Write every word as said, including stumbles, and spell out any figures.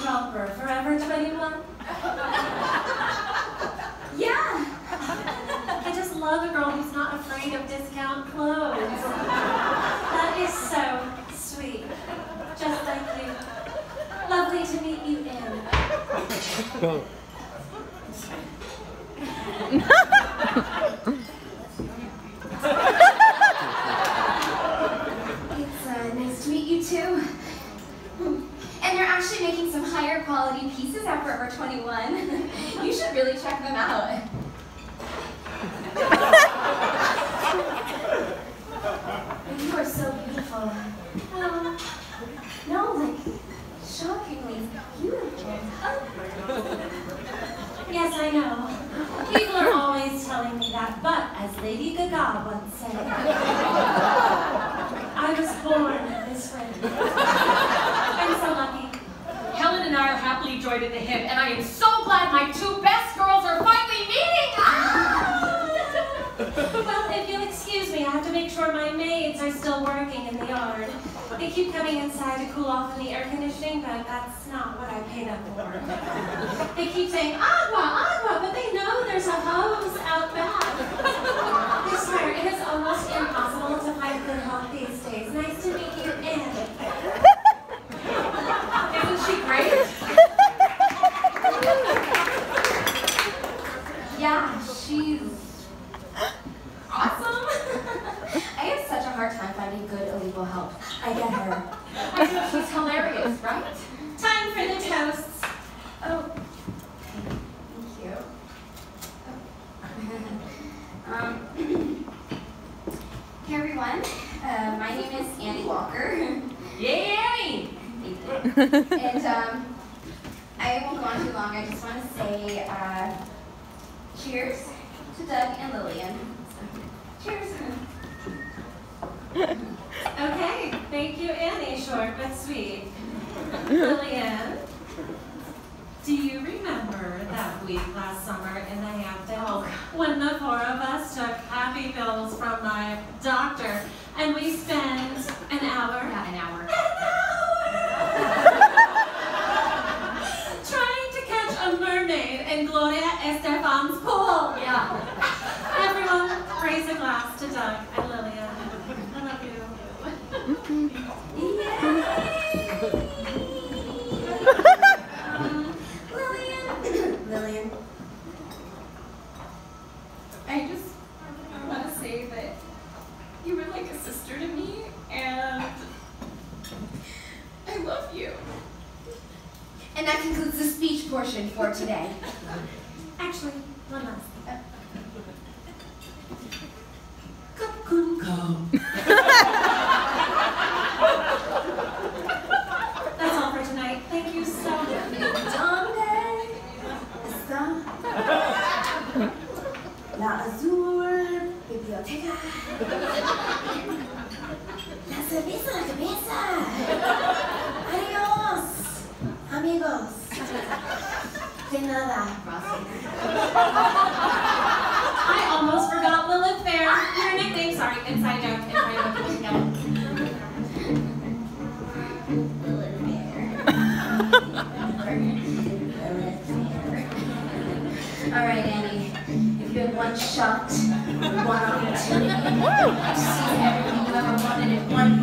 helper, Forever twenty-one? Yeah. I just love a girl who's not afraid of discount clothes. That is so sweet. Just like you. Lovely to meet you, Anne. It's uh, nice to meet you too. And they're actually making some higher quality pieces at Forever twenty-one. You should really check them out. You are so beautiful. Um, no, like, shockingly beautiful. Oh. Yes, I know. People are always telling me that, but as Lady Gaga once said, I was born this way. I'm so lucky. Helen and I are happily joined at the hip, and I am so glad my two best girls are finally meeting! Ah! Well, if you'll excuse me, I have to make sure my maids are still working in the yard. They keep coming inside to cool off in the air conditioning, but that's not what I pay them for. They keep saying, agua, agua, but they know there's a hose out back. I swear, it is almost impossible to find good help these days. Nice to meet you, Anne. Isn't she great? Yeah, she's awesome. I have such a hard time finding good illegal help. I get her. I think she's hilarious, right? Time for the toasts. Oh, thank you. Oh. um, hey everyone, uh, my name is Annie Walker. Yay, Annie! And um, I won't go on too long. I just want to say uh, cheers to Doug and Lillian. Cheers. Okay, thank you, Annie. Short but sweet. Lillian, do you remember that week last summer in the Hamptons when the four of us took happy pills from my doctor and we spent an hour? Yeah, an hour. An hour! Trying to catch a mermaid in Gloria Estefan's pool. Yeah. Everyone, raise a glass to Doug and Lillian. I love you. Yay! um, Lillian. Lillian. I just want to say that you were like a sister to me, and I love you. And that concludes the speech portion for today. Actually, one last thing. That's all for tonight. Thank you so much. ¿Dónde está la azul biblioteca? La cerveza en la cabeza. Adiós, amigos. De nada, I almost forgot Lilith Fair. Your nickname, sorry, inside joke. Inside joke. Together. All right, Annie. If you had one shot, one opportunity to see everything you ever wanted in one